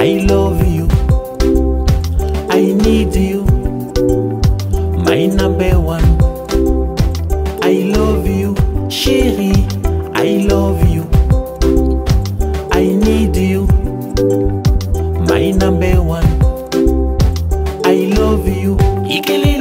I love you, I need you, my number one. I love you, chérie, I love you, I need you, my number one. I love you,